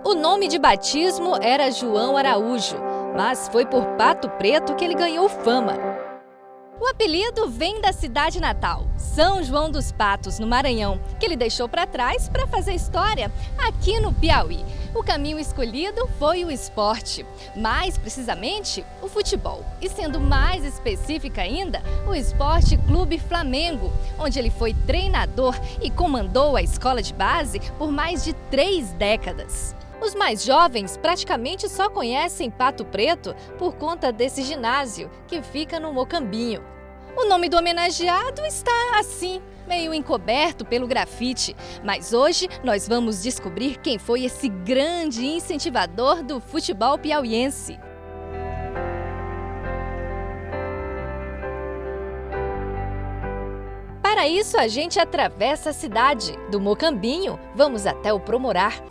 O nome de batismo era João Araújo, mas foi por Pato Preto que ele ganhou fama. O apelido vem da cidade natal, São João dos Patos, no Maranhão, que ele deixou para trás para fazer história aqui no Piauí. O caminho escolhido foi o esporte, mais precisamente o futebol. E sendo mais específica ainda, o Esporte Clube Flamengo, onde ele foi treinador e comandou a escola de base por mais de 3 décadas. Os mais jovens praticamente só conhecem Pato Preto por conta desse ginásio, que fica no Mocambinho. O nome do homenageado está assim, meio encoberto pelo grafite, mas hoje nós vamos descobrir quem foi esse grande incentivador do futebol piauiense. Para isso, a gente atravessa a cidade. Do Mocambinho, vamos até o Promorar.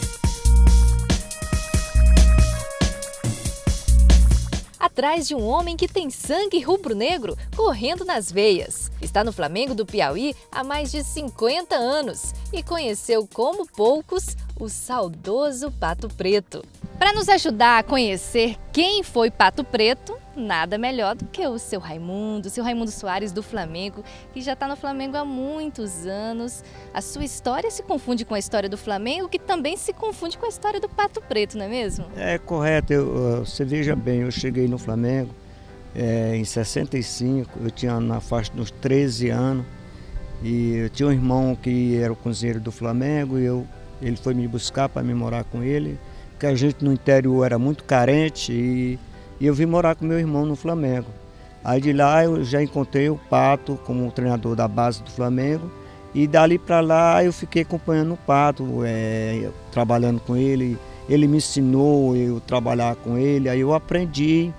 Atrás de um homem que tem sangue rubro-negro correndo nas veias. Está no Flamengo do Piauí há mais de 50 anos e conheceu como poucos o saudoso Pato Preto. Para nos ajudar a conhecer quem foi Pato Preto, nada melhor do que o seu Raimundo Soares do Flamengo, que já está no Flamengo há muitos anos. A sua história se confunde com a história do Flamengo, que também se confunde com a história do Pato Preto, não é mesmo? É correto, você veja bem, eu cheguei no Flamengo em 65, eu tinha na faixa dos 13 anos, e eu tinha um irmão que era o cozinheiro do Flamengo, e ele foi me buscar para me morar com ele, porque a gente no interior era muito carente, e eu vim morar com meu irmão no Flamengo. Aí de lá eu já encontrei o Pato como treinador da base do Flamengo, e dali para lá eu fiquei acompanhando o Pato, trabalhando com ele. Ele me ensinou eu trabalhar com ele, aí eu aprendi,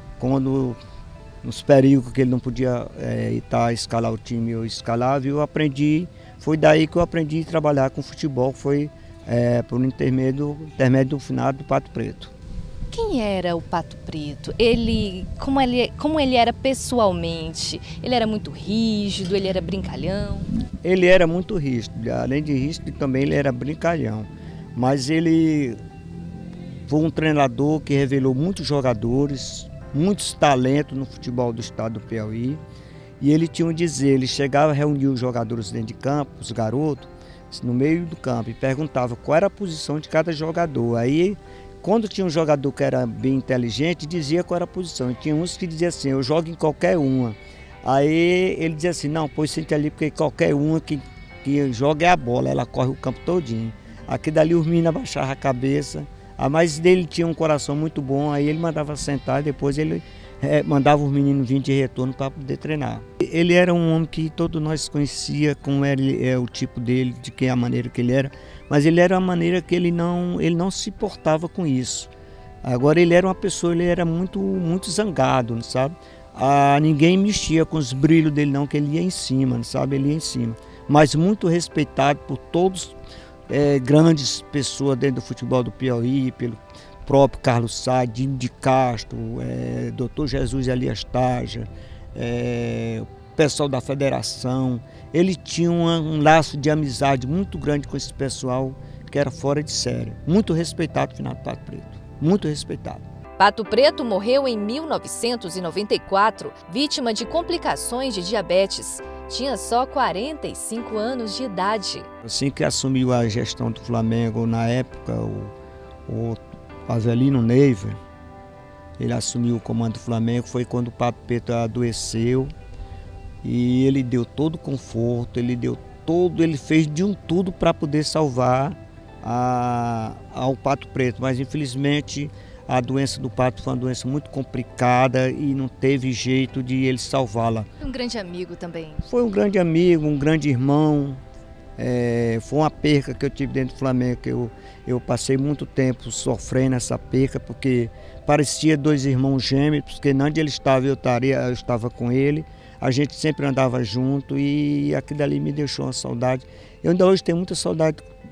nos períodos que ele não podia escalar o time, eu escalava, e eu aprendi. Foi daí que eu aprendi a trabalhar com futebol, foi por intermédio do finado do Pato Preto. Quem era o Pato Preto? Como ele era pessoalmente? Ele era muito rígido, ele era brincalhão? Ele era muito rígido, além de rígido também ele era brincalhão. Mas ele foi um treinador que revelou muitos jogadores, muitos talentos no futebol do estado do Piauí. E ele tinha um dizer, ele chegava a reunir os jogadores dentro de campo, os garotos, no meio do campo, e perguntava qual era a posição de cada jogador. Aí, quando tinha um jogador que era bem inteligente, dizia qual era a posição. E tinha uns que diziam assim, eu jogo em qualquer uma. Aí ele dizia assim, não, pois sente ali, porque qualquer uma que joga é a bola, ela corre o campo todinho. Aqui dali os meninos abaixavam a cabeça, mas dele tinha um coração muito bom, aí ele mandava sentar, depois ele mandava os meninos vir de retorno para poder treinar. Ele era um homem que todos nós conhecia, como era o tipo dele, de que a maneira que ele era, mas ele era uma maneira que ele não se portava com isso. Agora ele era uma pessoa, ele era muito zangado, sabe? Ninguém mexia com os brilhos dele não, que ele ia em cima, sabe? Ele ia em cima, mas muito respeitado por todos, grandes pessoas dentro do futebol do Piauí, pelo próprio Carlos Sá, Dino de Castro, Dr. Jesus Elias Taja, o pessoal da federação. Ele tinha um laço de amizade muito grande com esse pessoal que era fora de série. Muito respeitado o finado Pato Preto, muito respeitado. Pato Preto morreu em 1994, vítima de complicações de diabetes. Tinha só 45 anos de idade. Assim que assumiu a gestão do Flamengo na época, o Avelino Neiva, ele assumiu o comando do Flamengo, foi quando o Pato Preto adoeceu, e ele deu todo o conforto, ele fez de tudo para poder salvar ao Pato Preto, mas infelizmente a doença do Pato foi uma doença muito complicada e não teve jeito de ele salvá-la. Um grande amigo também. Foi um grande amigo, um grande irmão. Foi uma perca que eu tive dentro do Flamengo, que eu passei muito tempo sofrendo essa perca, porque parecia 2 irmãos gêmeos, porque onde ele estava eu estava com ele, a gente sempre andava junto, e aquilo ali me deixou uma saudade. Eu ainda hoje tenho muita saudade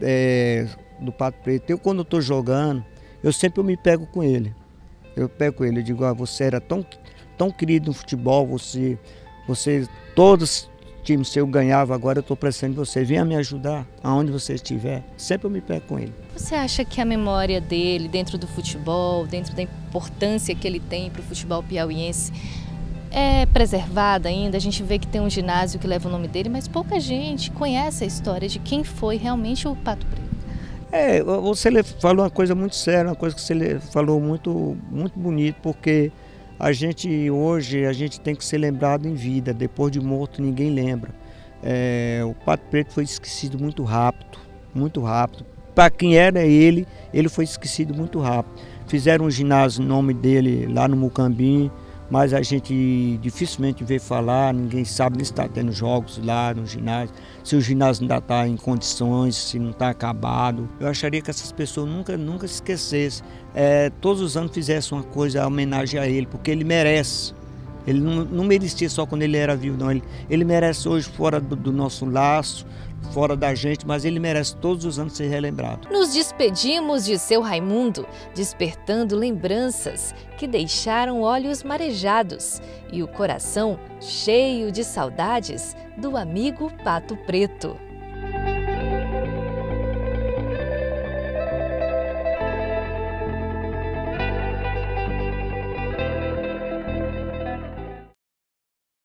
do Pato Preto. Quando estou jogando, eu sempre me pego com ele. Eu pego com ele, eu digo, você era tão querido no futebol, você todos time seu ganhava, agora eu estou precisando de você, venha me ajudar, aonde você estiver. Sempre eu me pego com ele. Você acha que a memória dele dentro do futebol, dentro da importância que ele tem para o futebol piauiense, é preservada ainda? A gente vê que tem um ginásio que leva o nome dele, mas pouca gente conhece a história de quem foi realmente o Pato Preto. Você falou uma coisa muito séria, uma coisa que você falou muito, muito bonito, porque hoje a gente tem que ser lembrado em vida, depois de morto ninguém lembra. O Pato Preto foi esquecido muito rápido, muito rápido. Para quem era ele foi esquecido muito rápido. Fizeram um ginásio no nome dele lá no Mucambim, mas a gente dificilmente vê falar, ninguém sabe nem se está tendo jogos lá no ginásio, se o ginásio ainda está em condições, se não está acabado. Eu acharia que essas pessoas nunca se esquecessem, todos os anos fizessem uma coisa, a homenagem a ele, porque ele merece. Ele não merecia só quando ele era vivo, não. Ele merece hoje fora do nosso laço, fora da gente, mas ele merece todos os anos ser relembrado. Nos despedimos de seu Raimundo, despertando lembranças que deixaram olhos marejados e o coração cheio de saudades do amigo Pato Preto.